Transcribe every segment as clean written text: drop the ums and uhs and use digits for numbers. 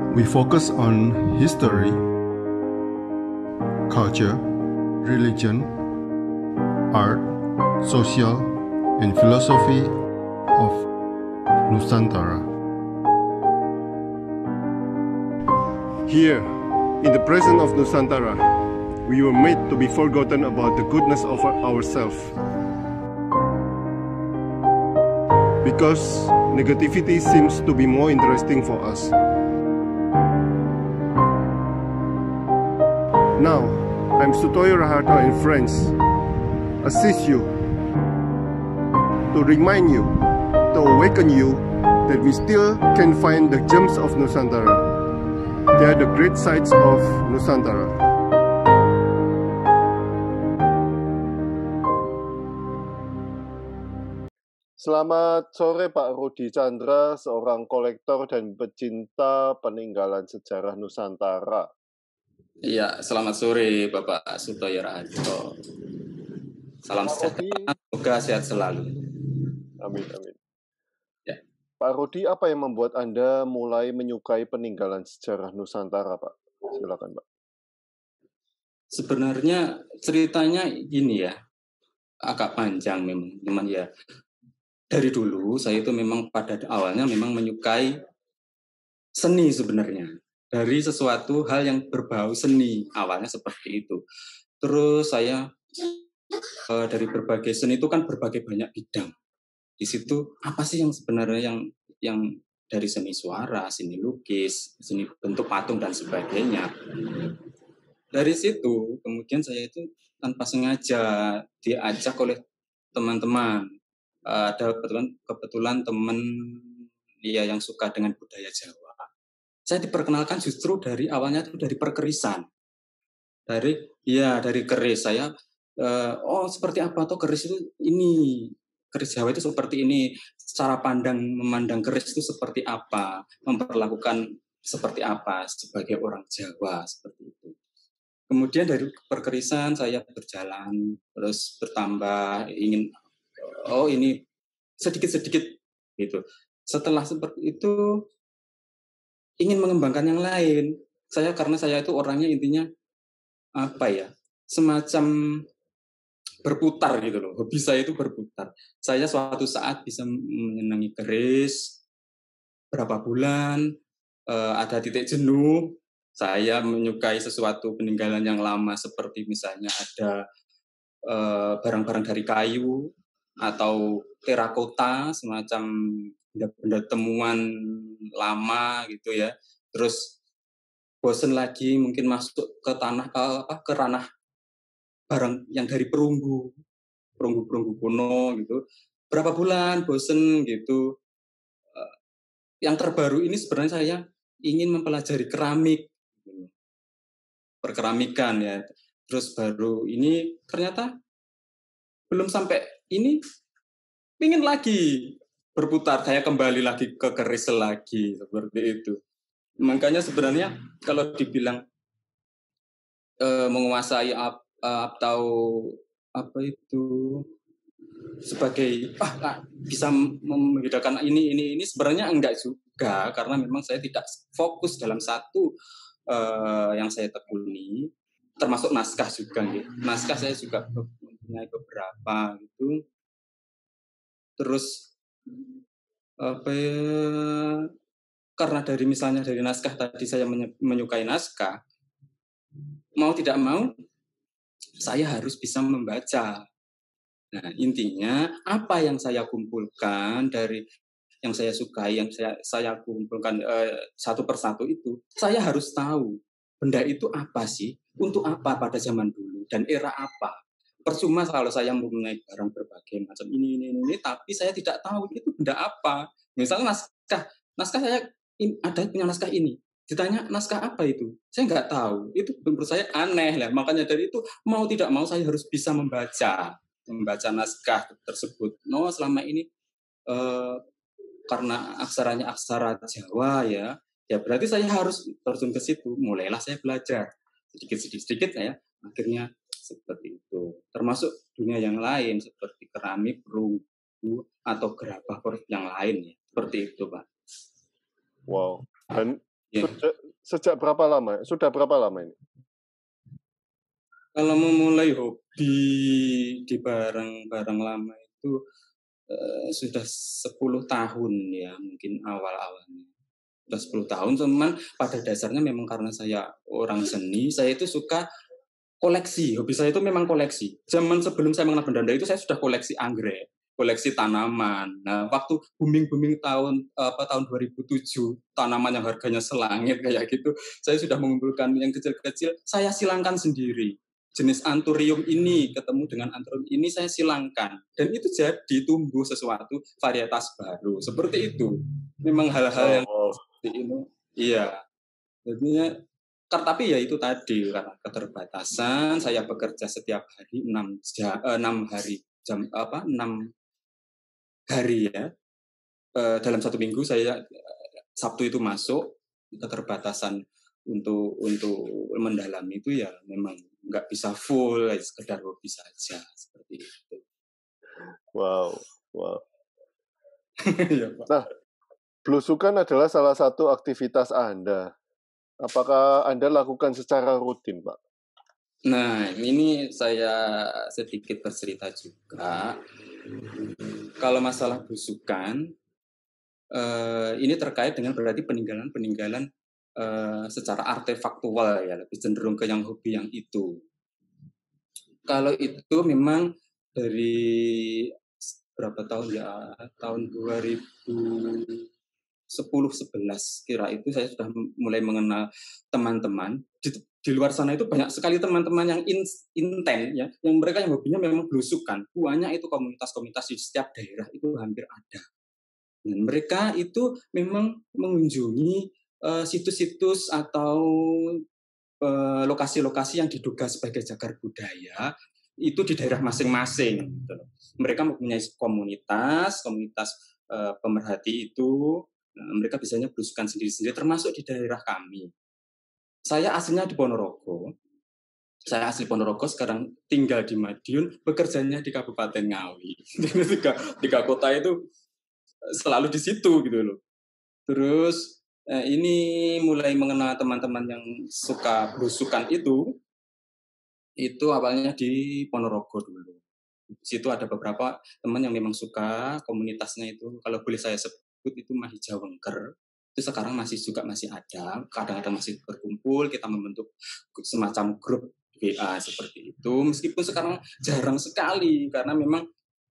We focus on history, culture, religion, art, social, and philosophy of Nusantara. Here, in the presence of Nusantara, we were made to be forgotten about the goodness of ourselves. Because negativity seems to be more interesting for us. Now, I'm Sutoyo Raharto and friends, assist you, to remind you, to awaken you that we still can find the gems of Nusantara. They are the great sights of Nusantara. Selamat sore Pak Rudi Chandra, seorang kolektor dan pecinta peninggalan sejarah Nusantara. Iya, selamat sore Bapak Sutoyo Raharto. Salam sejahtera, semoga sehat selalu. Amin, amin. Ya. Pak Rudi, apa yang membuat Anda mulai menyukai peninggalan sejarah Nusantara, Pak? Silakan, Pak. Sebenarnya ceritanya ini ya, agak panjang memang ya. Dari dulu saya itu memang pada awalnya memang menyukai seni sebenarnya. Dari sesuatu hal yang berbau seni, awalnya seperti itu. Terus saya dari berbagai seni itu kan berbagai banyak bidang. Di situ apa sih yang sebenarnya yang dari seni suara, seni lukis, seni bentuk patung dan sebagainya. Dari situ kemudian saya itu tanpa sengaja diajak oleh teman-teman. Ada kebetulan teman dia yang suka dengan budaya Jawa. Saya diperkenalkan justru dari awalnya itu dari perkerisan. Dari keris saya seperti apa tuh keris itu ini. Keris Jawa itu seperti ini, cara memandang keris itu seperti apa, memperlakukan seperti apa sebagai orang Jawa, seperti itu. Kemudian dari perkerisan saya berjalan, terus bertambah, ingin, ini sedikit-sedikit, gitu. Setelah seperti itu, ingin mengembangkan yang lain. Karena saya itu orangnya intinya, semacam berputar gitu loh. Hobi saya itu berputar. Saya suatu saat bisa menyenangi keris berapa bulan, ada titik jenuh. Saya menyukai sesuatu peninggalan yang lama seperti misalnya ada barang-barang dari kayu atau terakota, semacam benda-benda temuan lama gitu ya. Terus bosen lagi mungkin masuk ke ranah barang yang dari perunggu kuno gitu. Berapa bulan bosen gitu. Yang terbaru ini sebenarnya saya ingin mempelajari keramik, perkeramikan ya. Terus baru ini ternyata belum sampai ini, ingin lagi berputar, saya kembali lagi ke keris lagi, seperti itu. Makanya sebenarnya kalau dibilang menguasai atau apa itu sebagai bisa membedakan ini sebenarnya enggak juga, karena memang saya tidak fokus dalam satu yang saya tekuni, termasuk naskah juga gitu. Naskah saya juga mempunyai beberapa gitu. Terus karena misalnya dari naskah tadi saya menyukai naskah, mau tidak mau saya harus bisa membaca. Nah, intinya apa yang saya kumpulkan dari yang saya sukai, yang saya kumpulkan satu persatu itu, saya harus tahu benda itu apa sih, untuk apa pada zaman dulu dan era apa. Percuma kalau saya mempunyai barang berbagai macam ini, tapi saya tidak tahu itu benda apa. Misalnya naskah saya ada punya naskah ini. Ditanya naskah apa itu? Saya nggak tahu. Itu menurut saya aneh lah. Makanya dari itu mau tidak mau saya harus bisa membaca naskah tersebut. Selama ini karena aksaranya aksara Jawa ya berarti saya harus terjun ke situ. Mulailah saya belajar sedikit saya akhirnya seperti itu. Termasuk dunia yang lain seperti keramik, perunggu atau gerabah yang lain ya. Seperti itu, Pak. Wow. Dan Ya. Sejak berapa lama? Sudah berapa lama ini? Kalau memulai hobi di barang-barang lama itu sudah 10 tahun ya, mungkin awal-awalnya. Sudah 10 tahun, cuman pada dasarnya memang karena saya orang seni, saya itu suka koleksi. Hobi saya itu memang koleksi. Zaman sebelum saya mengenal benda itu saya sudah koleksi anggrek, koleksi tanaman. Nah, waktu booming tahun 2007, tanaman yang harganya selangit kayak gitu, saya sudah mengumpulkan yang kecil-kecil, saya silangkan sendiri. Jenis anthurium ini ketemu dengan anthurium ini saya silangkan, dan itu jadi tumbuh sesuatu varietas baru seperti itu. Memang hal-hal yang seperti ini, iya. Jadinya tapi ya itu tadi karena keterbatasan, saya bekerja setiap hari 6 hari 6 hari ya. Dalam 1 minggu saya Sabtu itu masuk, keterbatasan untuk mendalami itu ya memang nggak bisa full, sekedar hobi saja seperti itu. Wow. Ya, Pak. Nah, belusukan adalah salah satu aktivitas Anda. Apakah Anda lakukan secara rutin, Pak? Nah, ini saya sedikit bercerita juga. Kalau masalah belusukan, ini terkait dengan berarti peninggalan secara artefaktual ya, lebih cenderung ke yang hobi yang itu. Kalau itu memang dari berapa tahun ya, tahun 2010-11 kira itu saya sudah mulai mengenal teman-teman. Di luar sana itu banyak sekali teman-teman yang inten ya, yang mereka yang hobinya memang belusukan. Banyak itu komunitas-komunitas di setiap daerah itu hampir ada. Dan mereka itu memang mengunjungi situs-situs atau lokasi-lokasi yang diduga sebagai cagar budaya itu di daerah masing-masing. Gitu. Mereka mempunyai komunitas pemerhati itu. Mereka biasanya belusukan sendiri-sendiri, termasuk di daerah kami. Saya aslinya di Ponorogo. Saya asli Ponorogo, sekarang tinggal di Madiun, bekerjanya di Kabupaten Ngawi. Tiga kota itu selalu di situ gitu loh. Terus ini mulai mengenal teman-teman yang suka belusukan itu awalnya di Ponorogo dulu. Di situ ada beberapa teman yang memang suka, komunitasnya itu kalau boleh saya sebut itu Mahijau Wengker. Itu sekarang masih ada, kadang-kadang masih berkumpul, kita membentuk semacam grup WA seperti itu. Meskipun sekarang jarang sekali karena memang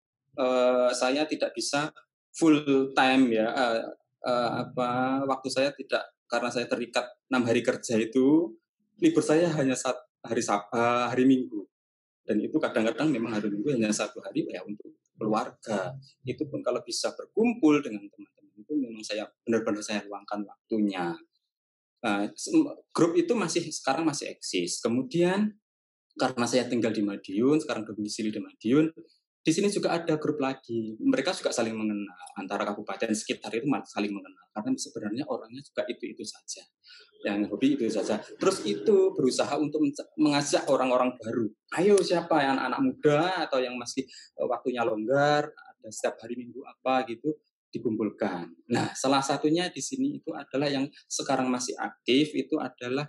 saya tidak bisa full time ya, waktu saya tidak, karena saya terikat 6 hari kerja itu, libur saya hanya hari Minggu, dan itu kadang-kadang memang hari Minggu hanya 1 hari ya untuk keluarga. Itu pun kalau bisa berkumpul dengan teman-teman itu memang saya benar-benar saya luangkan waktunya. Grup itu sekarang masih eksis. Kemudian karena saya tinggal di Madiun, sekarang domisili di Madiun, di sini juga ada grup lagi. Mereka juga saling mengenal, antara kabupaten sekitar itu saling mengenal. Karena sebenarnya orangnya juga itu saja. Yang hobi itu saja. Terus itu berusaha untuk mengajak orang-orang baru. Ayo siapa yang anak-anak muda atau yang masih waktunya longgar, ada setiap hari Minggu apa gitu, dikumpulkan. Nah, salah satunya di sini itu adalah yang sekarang masih aktif, itu adalah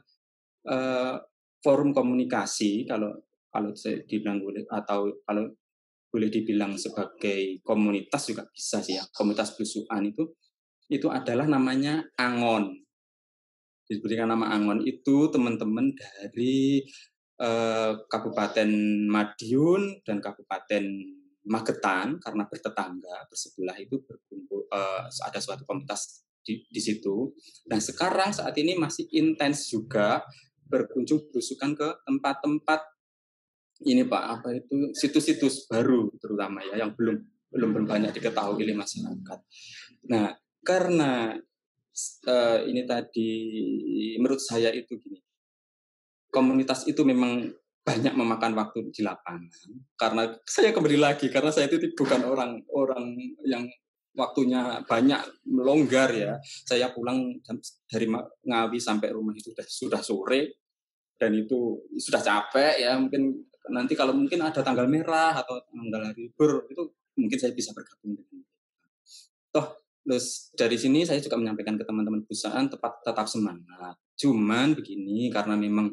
forum komunikasi, kalau saya dibilang boleh, atau kalau boleh dibilang sebagai komunitas juga bisa sih ya. Komunitas belusukan itu adalah namanya Angon. Diberikan nama Angon itu teman-teman dari Kabupaten Madiun dan Kabupaten Magetan, karena bertetangga bersebelah itu berkumpul, ada suatu komunitas di situ. Nah sekarang saat ini masih intens juga berkunjung belusukan ke tempat-tempat ini Pak, apa itu, situs-situs baru terutama ya, yang belum banyak diketahui oleh masyarakat. Nah karena ini tadi menurut saya itu gini, komunitas itu memang banyak memakan waktu di lapangan, karena saya kembali lagi, karena saya itu bukan orang yang waktunya banyak melonggar ya. Saya pulang dari Ngawi sampai rumah itu sudah sore, dan itu sudah capek ya. Mungkin nanti kalau mungkin ada tanggal merah atau tanggal hari libur, itu mungkin saya bisa bergabung dengan toh Terus dari sini saya juga menyampaikan ke teman-teman perusahaan tetap semangat. Cuman begini, karena memang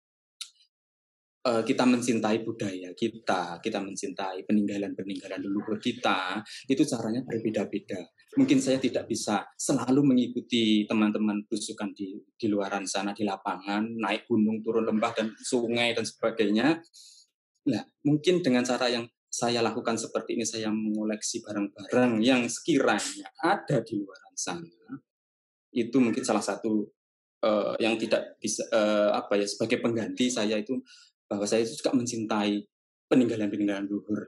kita mencintai budaya kita mencintai peninggalan leluhur kita, itu caranya berbeda-beda. Mungkin saya tidak bisa selalu mengikuti teman-teman belusukan di luaran sana, di lapangan, naik gunung, turun lembah, dan sungai, dan sebagainya. Nah, mungkin dengan cara yang saya lakukan seperti ini, saya mengoleksi barang-barang yang sekiranya ada di luaran sana, itu mungkin salah satu yang tidak bisa sebagai pengganti saya itu, bahwa saya juga mencintai peninggalan luhur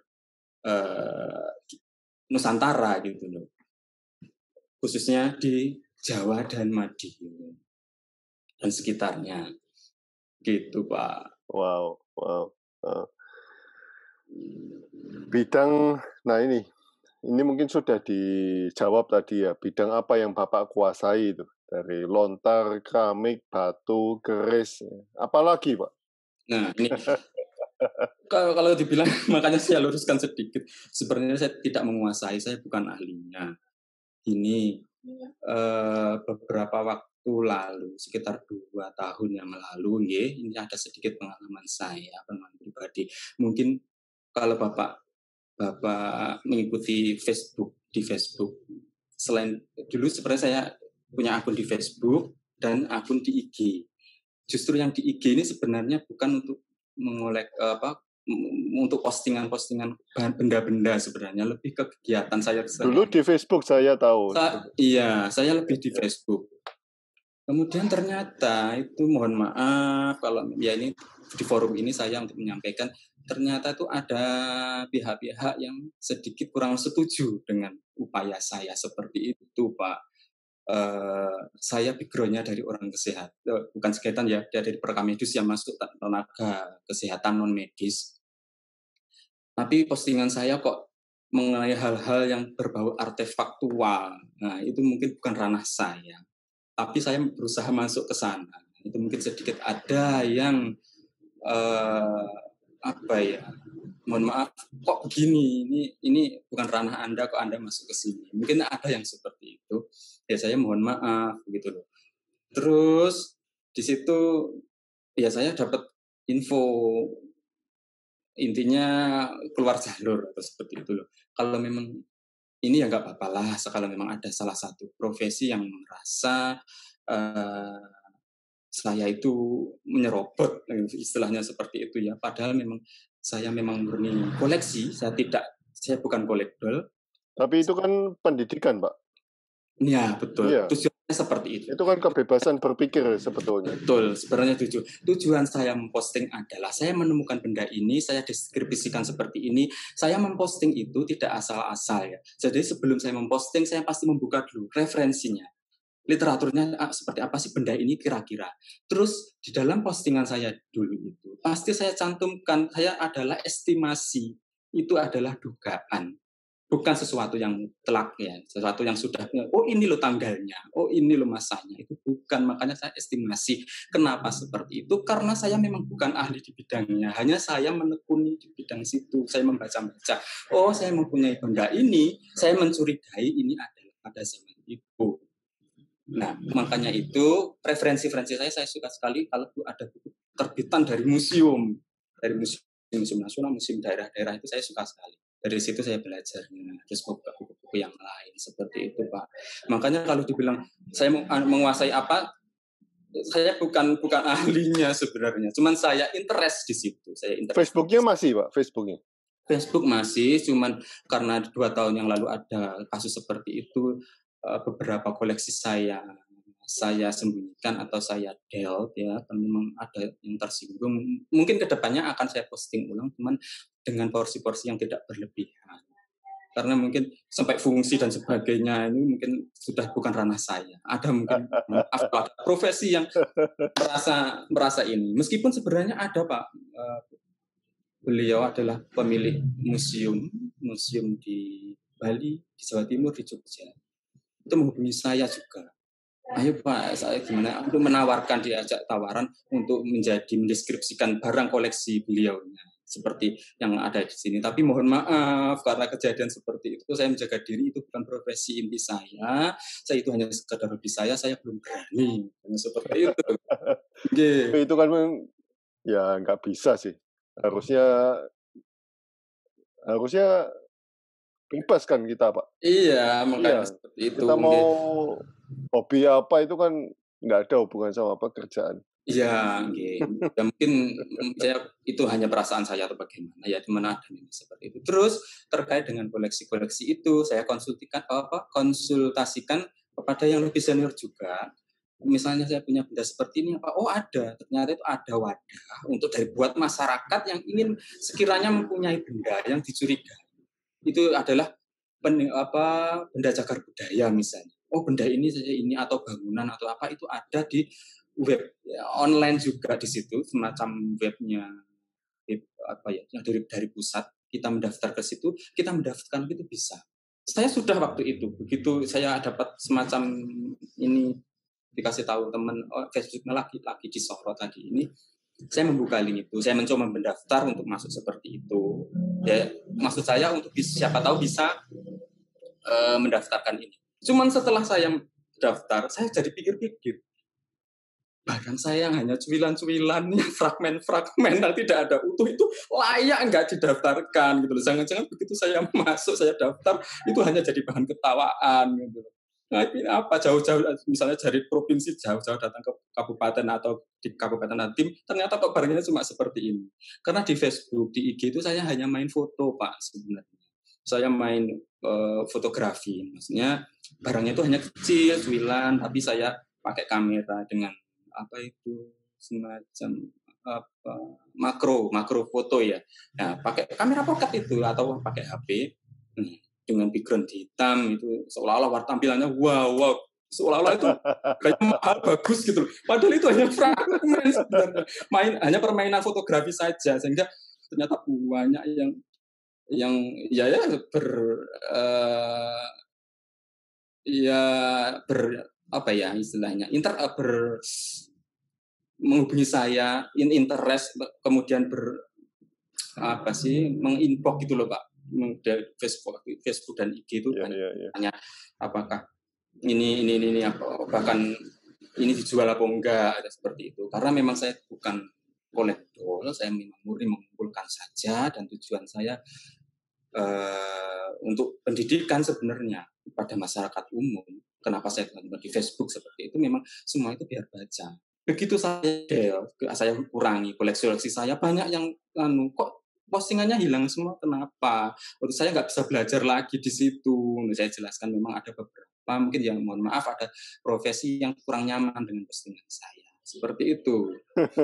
Nusantara gitu loh, khususnya di Jawa dan Madiun dan sekitarnya gitu Pak. Wow. Bidang, nah ini mungkin sudah dijawab tadi ya, bidang apa yang Bapak kuasai itu? Dari lontar, keramik, batu, keris, apalagi Pak? Nah ini kalau dibilang, makanya saya luruskan sedikit. Sebenarnya saya tidak menguasai, saya bukan ahlinya. Ini beberapa waktu lalu, sekitar 2 tahun yang lalu, ini ada sedikit pengalaman pribadi. Mungkin kalau Bapak mengikuti di Facebook, selain dulu sebenarnya saya punya akun di Facebook dan akun di IG. Justru yang di IG ini sebenarnya bukan untuk mengolek untuk postingan-postingan benda-benda, sebenarnya lebih ke kegiatan saya. Dulu di Facebook saya tahu. Iya, saya lebih di Facebook. Kemudian ternyata itu, mohon maaf kalau ya ini di forum ini saya untuk menyampaikan, ternyata itu ada pihak-pihak yang sedikit kurang setuju dengan upaya saya seperti itu, Pak. Saya background-nya dari orang kesehatan, bukan kesehatan ya, dari perkamedis yang masuk tenaga kesehatan non medis. Tapi postingan saya kok mengenai hal-hal yang berbau artefaktual. Nah, itu mungkin bukan ranah saya. Tapi saya berusaha masuk ke sana. Itu mungkin sedikit ada yang mohon maaf, kok begini, ini bukan ranah Anda, kok Anda masuk ke sini. Mungkin ada yang seperti itu. Ya saya mohon maaf gitu loh. Terus di situ ya saya dapat info, intinya keluar jalur atau seperti itu loh. Kalau memang ini ya nggak apa-apa lah, kalau memang ada salah satu profesi yang merasa saya itu menyerobot, istilahnya seperti itu ya. Padahal memang saya murni koleksi, saya bukan kolektor. Tapi itu kan pendidikan, Pak. Iya, betul. Iya. Tujuannya seperti itu. Itu kan kebebasan berpikir sebetulnya. Betul, sebenarnya tujuan saya memposting adalah saya menemukan benda ini, saya deskripsikan seperti ini, saya memposting itu tidak asal-asal ya. Jadi sebelum saya memposting, saya pasti membuka dulu referensinya. Literaturnya seperti apa sih benda ini kira-kira. Terus di dalam postingan saya dulu itu, pasti saya cantumkan, saya adalah estimasi, itu adalah dugaan. Bukan sesuatu yang telak ya, sesuatu yang sudah, oh ini loh tanggalnya, oh ini loh masanya, itu bukan. Makanya saya estimasi. Kenapa seperti itu? Karena saya memang bukan ahli di bidangnya, hanya saya menekuni di bidang situ, saya membaca-baca. Oh, saya mempunyai benda ini, saya mencurigai ini adalah pada zaman itu. Nah, makanya itu referensi saya suka sekali kalau ada buku terbitan dari museum nasional, museum daerah-daerah, itu saya suka sekali. Dari situ saya belajarnya, terus buku-buku yang lain seperti itu, Pak. Makanya kalau dibilang saya menguasai apa, saya bukan ahlinya sebenarnya. Cuman saya interest di situ. Facebooknya masih, Pak? Facebook masih, cuman karena 2 tahun yang lalu ada kasus seperti itu, beberapa koleksi saya sembunyikan atau saya delete ya, memang ada yang tersinggung. Mungkin kedepannya akan saya posting ulang, cuman dengan porsi-porsi yang tidak berlebihan. Karena mungkin sampai fungsi dan sebagainya ini mungkin sudah bukan ranah saya. Ada mungkin profesi yang merasa ini. Meskipun sebenarnya ada, Pak, beliau adalah pemilik museum di Bali, di Jawa Timur, di Jogja. Itu menghubungi saya juga. Ayo Pak, saya gimana untuk menawarkan, diajak tawaran untuk mendeskripsikan barang koleksi beliaunya. seperti yang ada di sini. Tapi mohon maaf karena kejadian seperti itu saya menjaga diri, itu bukan profesi inti saya. Saya itu hanya sekedar hobi saya belum berani. Hanya seperti itu. Tapi itu kan ya nggak bisa sih. Harusnya bebas kan kita, Pak. Iya, makanya Iya, seperti itu. kita mau hobi apa itu kan nggak ada hubungan sama pekerjaan. Iya, ya mungkin saya itu hanya perasaan saya atau bagaimana ya, dimana ada seperti itu. Terus terkait dengan koleksi-koleksi itu saya konsultasikan kepada yang lebih senior juga. Misalnya saya punya benda seperti ini apa? Oh ada, ternyata itu ada wadah untuk buat masyarakat yang ingin sekiranya mempunyai benda yang dicurigai. Itu adalah benda cagar budaya misalnya. Oh benda ini saja ini atau bangunan atau apa itu ada di web ya, online juga di situ, semacam webnya yang dari pusat, kita mendaftar ke situ, kita mendaftarkan itu bisa. Saya sudah waktu itu begitu saya dapat semacam ini dikasih tahu teman Facebooknya lagi disorot lagi ini, saya membuka link itu, saya mencoba mendaftar untuk masuk seperti itu. Ya maksud saya untuk siapa tahu bisa mendaftarkan ini. Cuman setelah saya daftar, saya jadi pikir-pikir, barang saya yang hanya cuilan-cuilan, fragmen-fragmen yang tidak ada utuh itu layak nggak didaftarkan gitu loh. Jangan-jangan begitu saya masuk, saya daftar, itu hanya jadi bahan ketawaan gitu loh. Nah ini apa, jauh-jauh misalnya dari provinsi jauh-jauh datang ke kabupaten atau di kabupaten Nantim, ternyata kok barangnya cuma seperti ini. Karena di Facebook, di IG itu saya hanya main foto Pak sebenarnya. Saya main fotografi, maksudnya barangnya itu hanya kecil, cuilan, tapi saya pakai kamera dengan apa itu semacam makro foto ya. Nah, pakai kamera pocket itu atau pakai HP dengan background hitam itu seolah-olah tampilannya wow seolah-olah itu kayak mahal bagus gitu. Padahal itu hanya fragmen sebenarnya. Hanya permainan fotografi saja, sehingga ternyata banyak yang apa ya istilahnya menghubungi saya interest, kemudian menginbox gitu loh Pak, dari Facebook dan IG itu hanya apakah ini apa, bahkan ini dijual apa enggak, ada seperti itu. Karena memang saya bukan kolektor, saya memang murni mengumpulkan saja, dan tujuan saya untuk pendidikan sebenarnya pada masyarakat umum. Kenapa saya di Facebook seperti itu, memang semua itu biar baca. Begitu saya kurangi koleksi saya, banyak yang kok postingannya hilang semua, kenapa? Waktu saya nggak bisa belajar lagi di situ. Saya jelaskan memang ada beberapa, mungkin yang mohon maaf ada profesi yang kurang nyaman dengan postingan saya. Seperti itu.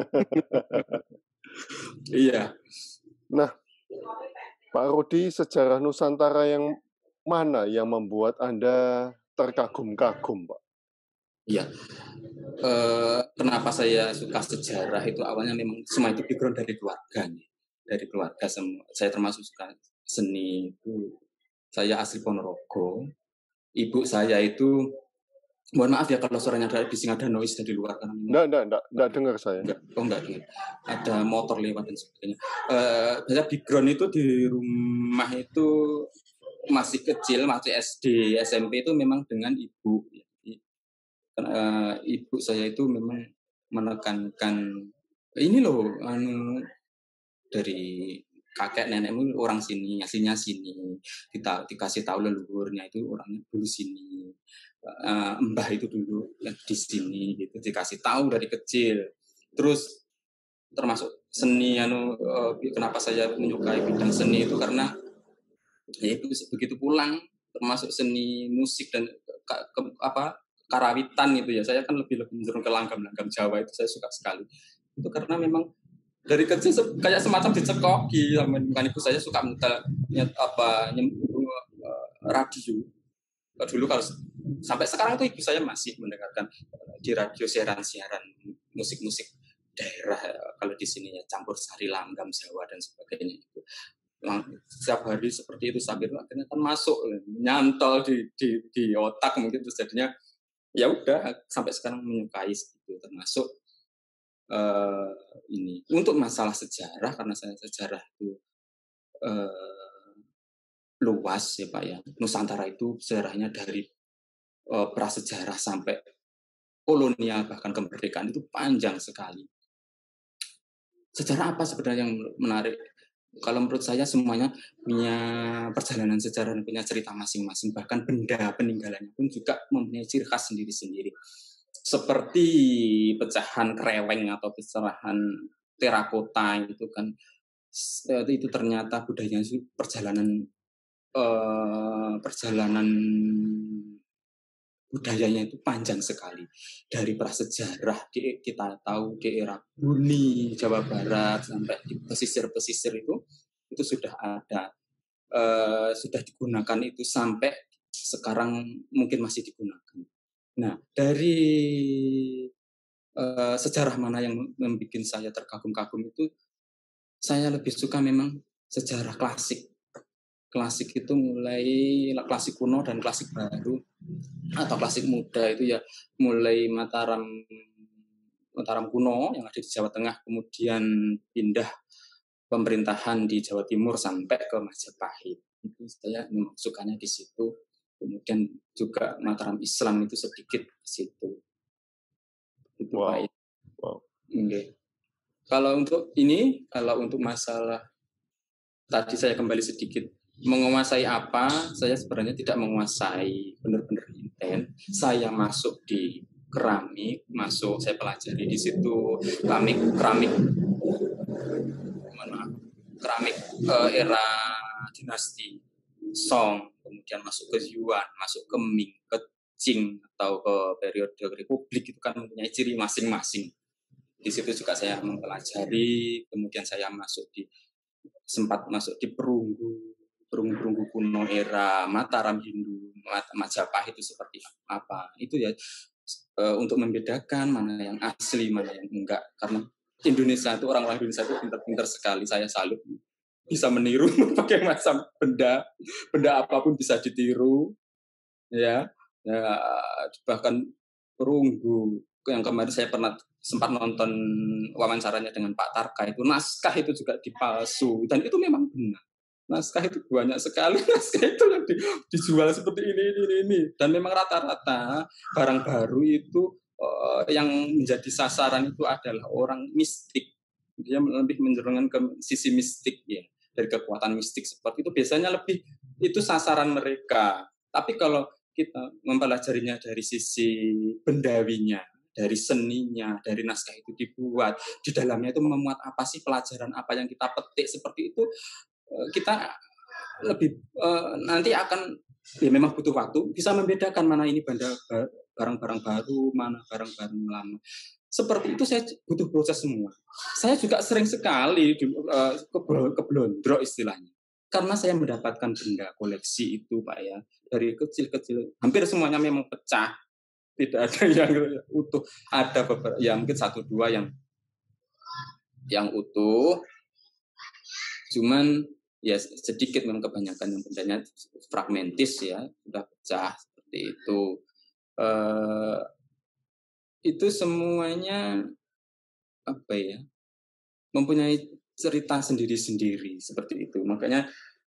Iya. Nah, Pak Rudi, sejarah Nusantara yang mana yang membuat Anda terkagum-kagum, Pak? Iya. Kenapa saya suka sejarah itu, awalnya memang semua itu background dari keluarga nih. Dari keluarga semua. Saya termasuk suka seni itu. Saya asli Ponorogo. Ibu saya itu, mohon maaf ya kalau suaranya ada bising, ada noise dari luar kan. Enggak dengar saya. Enggak dengar. Ada motor lewat dan sebagainya. Saya background itu di rumah itu masih kecil, masih SD, SMP itu memang dengan ibu. Ibu saya itu memang menekankan ini loh, dari kakek nenekmu orang sini, aslinya sini, dikasih tahu leluhurnya itu orangnya dulu sini, mbah itu dulu di sini gitu, dikasih tahu dari kecil. Terus termasuk seni, kenapa saya menyukai bidang seni itu karena ya itu begitu pulang, termasuk seni musik dan karawitan itu ya, saya kan lebih cenderung ke langgam Jawa, itu saya suka sekali. Itu karena memang dari kecil kayak semacam dicekoki sama ibu saya, suka radio. Dulu kalau sampai sekarang itu ibu saya masih mendengarkan di radio siaran musik-musik daerah, kalau di sini ya campur sari langgam Jawa dan sebagainya itu. Setiap hari seperti itu sambil akhirnya kan masuk nyantol di otak mungkin, terus jadinya ya udah sampai sekarang menyukai itu, termasuk ini. Untuk masalah sejarah, karena saya sejarah itu luas ya Pak ya. Nusantara itu sejarahnya dari prasejarah sampai kolonial bahkan kemerdekaan itu panjang sekali. Sejarah apa sebenarnya yang menarik? Kalau menurut saya semuanya punya perjalanan sejarah dan punya cerita masing-masing. Bahkan benda peninggalannya pun juga mempunyai ciri khas sendiri-sendiri. Seperti pecahan kreweng atau pecahan terakota itu kan, itu ternyata budayanya perjalanan budayanya itu panjang sekali. Dari prasejarah kita tahu di era Buni, Jawa Barat sampai di pesisir-pesisir itu sudah ada, sudah digunakan itu sampai sekarang mungkin masih digunakan. Nah, dari sejarah mana yang membuat saya terkagum-kagum itu, saya lebih suka memang sejarah klasik. Klasik itu mulai klasik kuno dan klasik baru atau klasik muda itu ya mulai Mataram kuno yang ada di Jawa Tengah, kemudian pindah pemerintahan di Jawa Timur sampai ke Majapahit. Itu saya memang sukanya di situ. Kemudian juga Mataram Islam itu sedikit di situ. Itu Wow. Pak. Wow. Okay. Kalau untuk masalah tadi saya kembali sedikit, menguasai apa, saya sebenarnya tidak menguasai benar-benar intent. Saya masuk di keramik, saya pelajari di situ keramik era dinasti Song, kemudian masuk ke Yuan, masuk ke Ming, ke Qing atau ke periode Republik, itu kan mempunyai ciri masing-masing. Di situ juga saya mempelajari, kemudian saya sempat masuk di perunggu kuno era Mataram Hindu, Majapahit itu seperti apa. Itu ya untuk membedakan mana yang asli, mana yang enggak. Karena Indonesia itu, orang-orang Indonesia itu pintar-pintar sekali, saya salut. Bisa meniru berbagai macam benda apapun bisa ditiru. Ya, bahkan perunggu yang kemarin saya sempat nonton wawancaranya dengan Pak Tarka, itu naskah itu juga dipalsu, dan itu memang benar. Naskah itu banyak sekali, naskah itu yang dijual seperti ini. Dan memang rata-rata barang baru itu yang menjadi sasaran itu adalah orang mistik. Dia lebih menjerungkan ke sisi mistik ya, dari kekuatan mistik seperti itu biasanya lebih itu sasaran mereka. Tapi kalau kita mempelajarinya dari sisi bendawinya, dari seninya, dari naskah itu dibuat, di dalamnya itu memuat apa sih, pelajaran apa yang kita petik seperti itu, kita lebih nanti akan ya memang butuh waktu bisa membedakan mana ini barang-barang baru, mana barang-barang lama. Seperti itu saya butuh proses semua. Saya juga sering sekali keblondrok istilahnya. Karena saya mendapatkan benda koleksi itu Pak ya, dari kecil-kecil, hampir semuanya memang pecah. Tidak ada yang utuh. Ada beberapa, ya mungkin 1-2 yang utuh. Cuman ya sedikit, memang kebanyakan yang bendanya fragmentis ya, sudah pecah seperti itu. Itu semuanya apa ya, mempunyai cerita sendiri-sendiri seperti itu. Makanya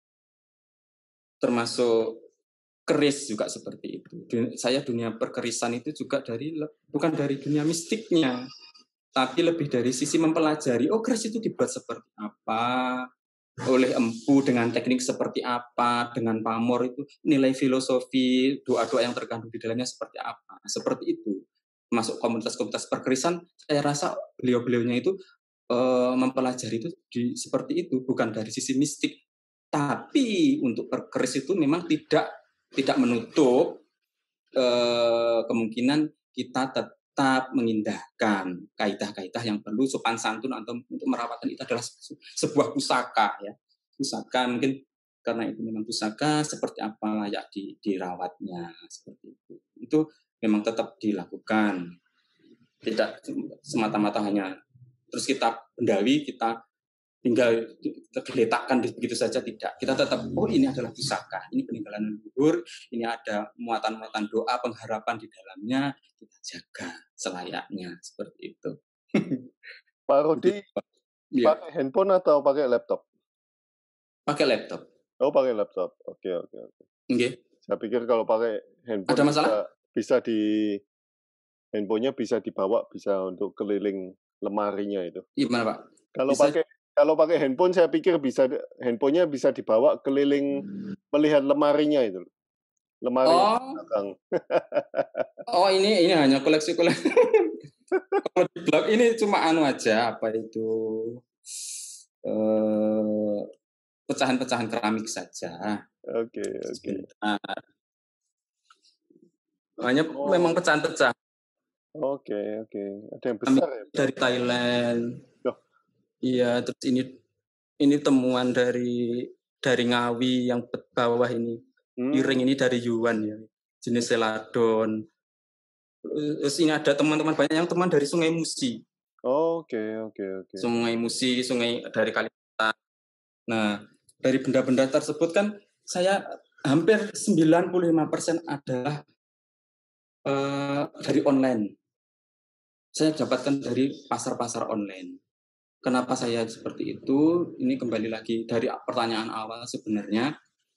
termasuk keris juga seperti itu. Saya dunia perkerisan itu juga bukan dari dunia mistiknya, tapi lebih dari sisi mempelajari, oh keris itu dibuat seperti apa, oleh empu dengan teknik seperti apa, dengan pamor itu nilai filosofi, doa-doa yang terkandung di dalamnya seperti apa. Seperti itu. Masuk komunitas-komunitas perkerisan, saya rasa beliau-beliaunya itu mempelajari itu seperti itu, bukan dari sisi mistik. Tapi untuk perkeris itu memang tidak menutup kemungkinan kita tetap mengindahkan kaidah-kaidah yang perlu sopan santun atau untuk merawatkan itu adalah sebuah pusaka ya. Pusaka mungkin karena itu memang pusaka, seperti apa layak dirawatnya seperti itu. Itu memang tetap dilakukan. Tidak semata-mata hanya terus kita bendawi, kita tinggal tergeletakkan begitu saja, tidak. Kita tetap, oh ini adalah pusaka, ini peninggalan leluhur, ini ada muatan-muatan doa, pengharapan di dalamnya, kita jaga selayaknya, seperti itu. Pak Rudi Iya, pakai handphone atau pakai laptop? pakai laptop. Oh, pakai laptop. Oke. Oke. Saya pikir kalau pakai handphone Ada masalah? bisa handphonenya bisa dibawa, bisa untuk keliling lemarinya itu. Gimana Pak? Kalau Bisa. pakai handphone, saya pikir handphonenya bisa dibawa keliling melihat lemarinya itu. Lemari belakang. Oh ini hanya koleksi. Kalau di blog ini cuma aja, apa itu pecahan-pecahan keramik saja. Oke. Hanya memang pecahan-pecahan. Oke. Ada yang besar ya? Dari Thailand. Loh. Iya, terus ini temuan dari Ngawi yang bawah ini. Piring ini dari Yuan ya, jenis seladon. Terus ini ada teman-teman banyak yang teman dari Sungai Musi. Oke. Sungai Musi, sungai dari Kalimantan. Nah, dari benda-benda tersebut kan saya hampir 95% adalah dari online. Saya dapatkan dari pasar-pasar online. Kenapa saya seperti itu? Ini kembali lagi dari pertanyaan awal sebenarnya.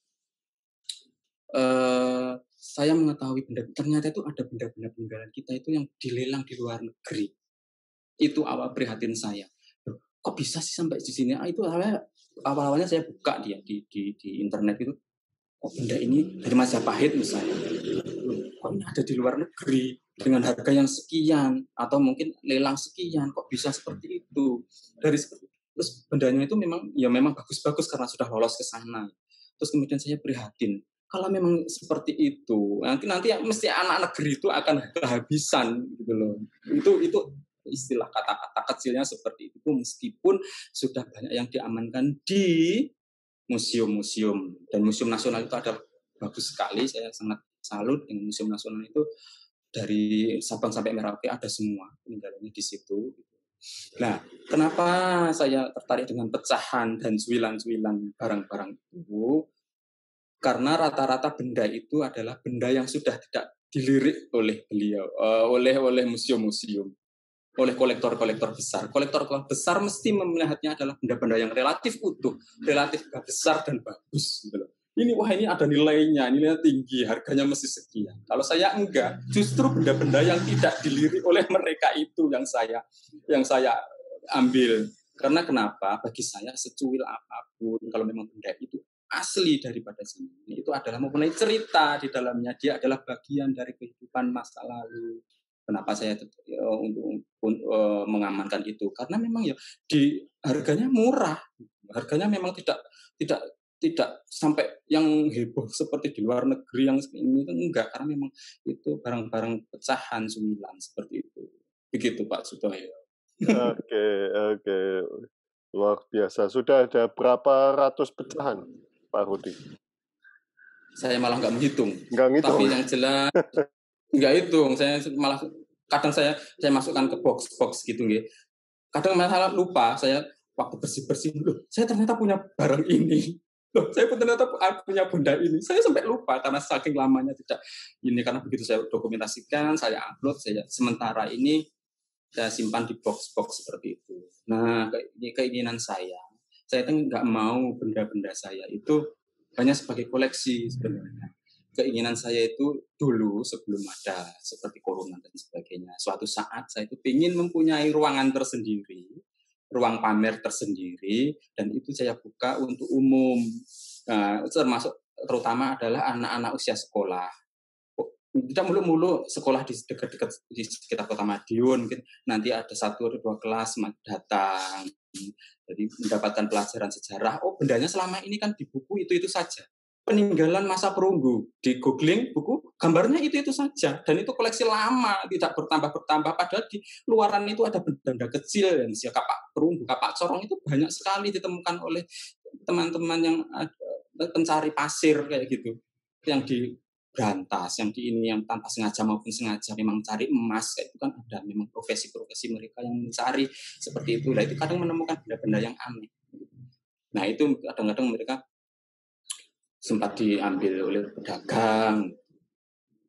Saya mengetahui ternyata itu ada benda-benda peninggalan kita itu yang dilelang di luar negeri. Itu awal prihatin saya. Kok bisa sih sampai di sini? Itu awalnya saya buka dia di internet itu. Oh, benda ini dari Majapahit misalnya. Kok ini ada di luar negeri dengan harga yang sekian atau mungkin lelang sekian? Kok bisa seperti itu? Terus bendanya itu memang bagus-bagus karena sudah lolos ke sana. Terus kemudian saya prihatin. Kalau memang seperti itu, nanti mesti anak negeri itu akan kehabisan gitu loh. Itu istilah kata-kata kecilnya seperti itu, meskipun sudah banyak yang diamankan di museum-museum, dan museum nasional itu ada bagus sekali. Saya sangat salut dengan museum nasional itu, dari Sabang sampai Merauke ada semua peninggalannya di situ. Nah, kenapa saya tertarik dengan pecahan dan cuilan-cuilan barang-barang itu? Karena rata-rata benda itu adalah benda yang sudah tidak dilirik oleh beliau, oleh museum-museum, oleh kolektor-kolektor besar. Kolektor-kolektor besar mesti melihatnya adalah benda-benda yang relatif utuh, relatif besar dan bagus. Gitu loh. Ini ada nilainya tinggi, harganya mesti sekian. Kalau saya enggak, justru benda-benda yang tidak dilirik oleh mereka itu yang saya ambil. Karena kenapa? Bagi saya secuil apapun, kalau memang benda itu asli daripada zaman ini, itu adalah mempunyai cerita di dalamnya. Dia adalah bagian dari kehidupan masa lalu. Kenapa saya untuk mengamankan itu? Karena memang ya harganya murah. Harganya memang tidak sampai yang heboh seperti di luar negeri yang ini, itu enggak, karena memang itu barang-barang pecahan cemilan seperti itu. Begitu Pak Sutoyo. Oke. Luar biasa. Sudah ada berapa ratus pecahan, Pak Rudi? Saya malah nggak menghitung. Tapi yang jelas nggak hitung. Saya malah kadang saya masukkan ke box gitu nggih. Kadang masalah lupa, saya waktu bersih-bersih, loh, saya ternyata punya barang ini. Loh, saya ternyata punya benda ini. Saya sampai lupa karena saking lamanya tidak ini, karena begitu saya dokumentasikan, saya upload, sementara ini saya simpan di box-box seperti itu. Nah, ini keinginan saya. Saya itu nggak mau benda-benda saya itu hanya sebagai koleksi sebenarnya. Keinginan saya itu dulu sebelum ada seperti corona dan sebagainya, suatu saat saya itu ingin mempunyai ruangan tersendiri, ruang pamer tersendiri, dan itu saya buka untuk umum. Nah, termasuk terutama adalah anak-anak usia sekolah. Tidak mulu-mulu sekolah di dekat-dekat di sekitar Kota Madiun, mungkin nanti ada 1 atau 2 kelas datang, jadi mendapatkan pelajaran sejarah. Oh, bendanya selama ini kan di buku itu saja. Peninggalan masa perunggu, di googling buku, gambarnya itu saja, dan itu koleksi lama, tidak bertambah. Padahal di luaran itu ada benda kecil, dan kapak perunggu, kapak corong itu banyak sekali ditemukan oleh teman-teman yang pencari pasir kayak gitu, yang di berantas, yang tanpa sengaja maupun sengaja memang cari emas, kayak itu kan ada memang profesi-profesi mereka yang mencari seperti itu. Nah, itu kadang menemukan benda-benda yang aneh. Nah, itu kadang-kadang mereka sempat diambil oleh pedagang.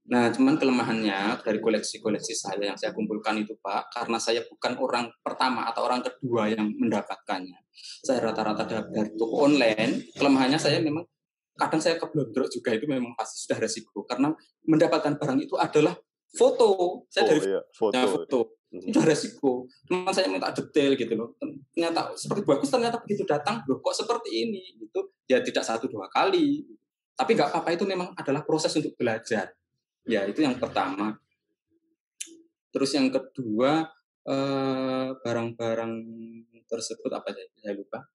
Nah, cuman kelemahannya dari koleksi-koleksi saya yang saya kumpulkan itu, Pak, karena saya bukan orang pertama atau orang kedua yang mendapatkannya. Saya rata-rata dari toko online. Kelemahannya saya memang kadang saya keblondrok juga, itu memang pasti sudah resiko. Karena mendapatkan barang itu adalah foto. Saya dari foto. Itu resiko. Cuman saya minta detail gitu loh. Ternyata seperti bagus, ternyata begitu datang, loh kok seperti ini. Gitu. Ya tidak 1-2 kali. Tapi nggak apa-apa, itu memang adalah proses untuk belajar. Ya, itu yang pertama. Terus yang kedua, barang-barang tersebut apa saya lupa.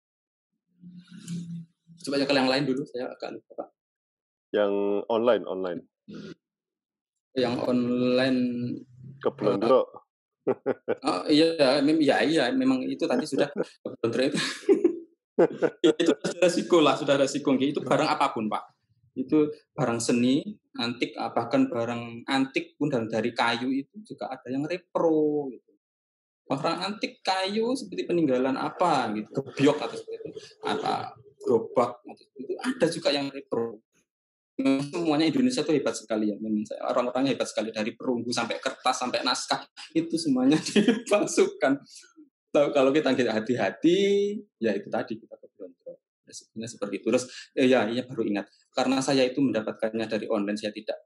Coba yang lain dulu, saya agak lupa, Pak. Yang online. Yang online keblondrok. Oh iya, memang itu tadi sudah keblondrok itu. Itu sudah resiko. Itu barang apapun, Pak. Itu barang seni, antik, bahkan barang antik pun dari kayu itu juga ada yang repro gitu. Barang antik kayu seperti peninggalan apa gitu, gebyok atau seperti itu, apa gerobak itu ada juga yang repro. Semuanya Indonesia itu hebat sekali ya, memang orang-orangnya hebat sekali, dari perunggu sampai kertas sampai naskah itu semuanya dipalsukan. Kalau kita nggak hati-hati, ya itu tadi kita keblondrok. Sebenarnya seperti itu. Terus ya baru ingat, karena saya itu mendapatkannya dari online, saya tidak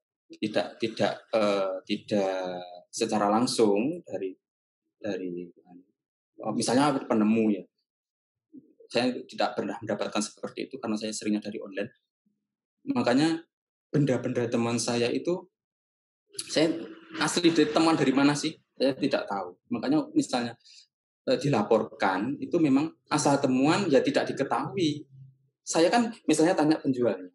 secara langsung dari misalnya penemu ya. Saya tidak pernah mendapatkan seperti itu karena saya seringnya dari online. Makanya benda-benda teman saya itu, saya asli teman dari mana sih? Saya tidak tahu. Makanya misalnya dilaporkan itu memang asal temuan ya tidak diketahui. Saya kan misalnya tanya penjualnya,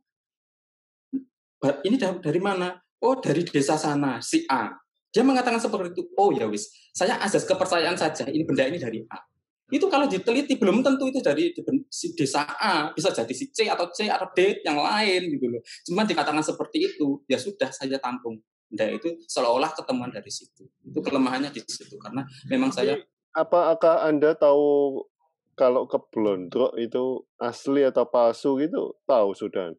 ini dari mana? Oh, dari desa sana, si A. Dia mengatakan seperti itu. Oh ya wis, saya asas kepercayaan saja. Ini benda ini dari A. Itu kalau diteliti belum tentu itu dari si desa A, bisa jadi si C atau D yang lain gitu loh. Cuma dikatakan seperti itu, ya sudah saya tampung. Benda itu seolah-olah ketemuan dari situ. Itu kelemahannya di situ karena memang saya. Apakah Anda tahu kalau keblondrok itu asli atau palsu gitu? Tahu sudah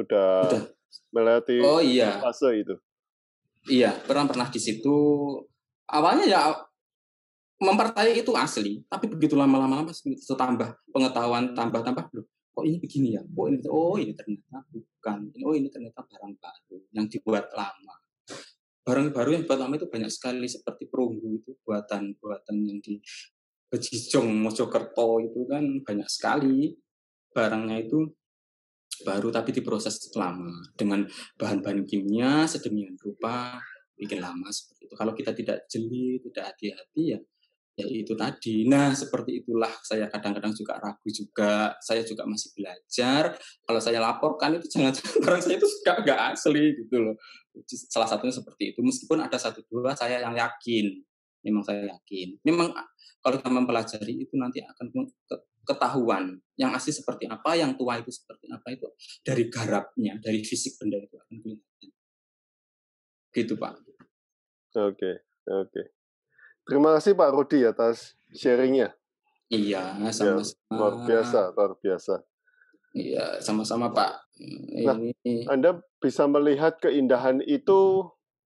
melewati fase itu. Iya, pernah di situ. Awalnya ya mempercayai itu asli, tapi begitu lama-lama tambah pengetahuan, tambah loh, kok ini begini ya? Oh ini ternyata bukan. Oh ini ternyata barang baru yang dibuat lama. Barang baru yang dibuat lama itu banyak sekali, seperti perunggu itu buatan yang di Bejijong, Mojokerto itu kan banyak sekali barangnya itu baru tapi diproses lama dengan bahan-bahan kimia sedemikian rupa, bikin lama seperti itu. Kalau kita tidak jeli, tidak hati-hati ya itu tadi. Nah seperti itulah saya kadang-kadang juga ragu juga. Saya juga masih belajar. Kalau saya laporkan itu jangan-jangan barang saya itu nggak asli gitu loh. Salah satunya seperti itu. Meskipun ada 1-2 saya yang yakin. Memang saya yakin. Memang kalau kita mempelajari itu nanti akan ketahuan yang asli seperti apa, yang tua itu seperti apa, itu dari garapnya, dari fisik benda itu akan kelihatan. Gitu Pak. Oke. Terima kasih Pak Rudi atas sharingnya. Iya, sama-sama. Ya, luar biasa. Iya, sama-sama Pak. Nah, Anda bisa melihat keindahan itu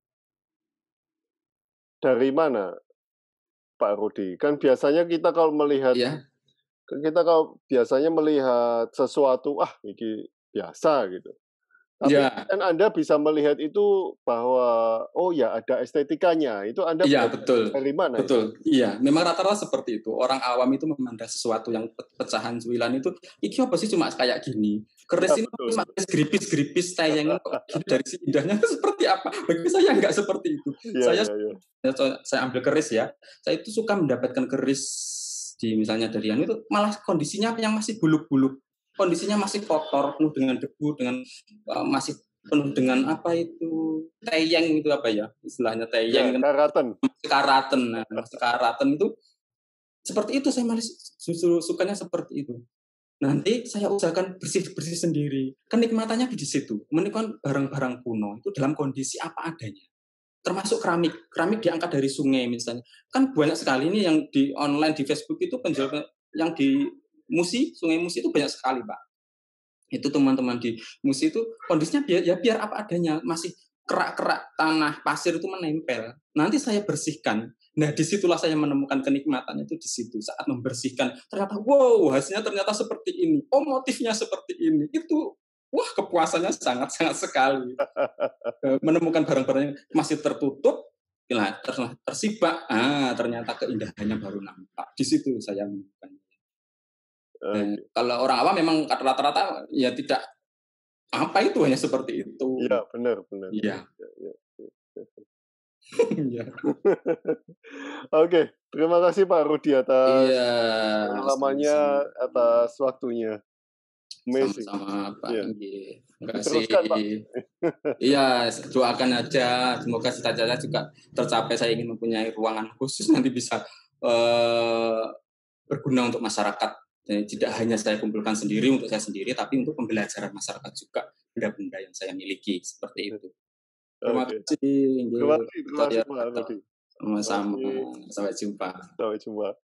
dari mana, Pak Rudi? Kan biasanya kita kalau melihat, biasanya melihat sesuatu, ini biasa gitu. Tapi kan Anda bisa melihat itu bahwa ada estetikanya. Itu Anda betul. Dari mana? Betul. Iya, memang rata-rata seperti itu. Orang awam itu memandang sesuatu yang pecahan cuilan itu, iki apa sih cuma kayak gini. Keris ini cuma gripis tayangan kok dari si indahnya seperti apa? Bagi saya enggak seperti itu. Saya ambil keris ya. Saya itu suka mendapatkan keris di misalnya dari yang itu malah kondisinya yang masih buluk-buluk. Kondisinya masih kotor, penuh dengan debu, dengan masih penuh dengan apa itu teyeng itu apa ya istilahnya teyeng karatan itu seperti itu. Saya malah justru sukanya seperti itu. Nanti saya usahakan bersih sendiri. Kenikmatannya di situ. Menikmati barang-barang kuno itu dalam kondisi apa adanya. Termasuk keramik diangkat dari sungai misalnya. Kan banyak sekali ini yang di online di Facebook itu penjual yang di Musi, Sungai Musi itu banyak sekali Pak. Itu teman-teman di Musi itu kondisinya biar apa adanya, masih kerak-kerak tanah pasir itu menempel. Nanti saya bersihkan. Nah, disitulah saya menemukan kenikmatan itu di situ. Saat membersihkan, ternyata wow, hasilnya ternyata seperti ini. Oh, motifnya seperti ini. Itu, wah, kepuasannya sangat-sangat sekali. Menemukan barang-barang yang masih tertutup, tersibak. Ternyata keindahannya baru nampak. Di situ saya menemukan. Kalau orang awam memang rata-rata ya tidak apa itu hanya seperti itu. Iya, benar. Iya. Ya. Oke, terima kasih Pak Rudi atas pengalamannya, atas waktunya. Amazing. Sama-sama Pak. Ya. Terima kasih. Teruskan, Pak. Iya, doakan aja. Semoga cita-cita juga tercapai. Saya ingin mempunyai ruangan khusus nanti bisa berguna untuk masyarakat. Tidak hanya saya kumpulkan sendiri untuk saya sendiri, tapi untuk pembelajaran masyarakat juga benda-benda yang saya miliki seperti itu. Terima kasih. Terima kasih Pak Rudi. Sama-sama. Sampai jumpa. Sampai jumpa.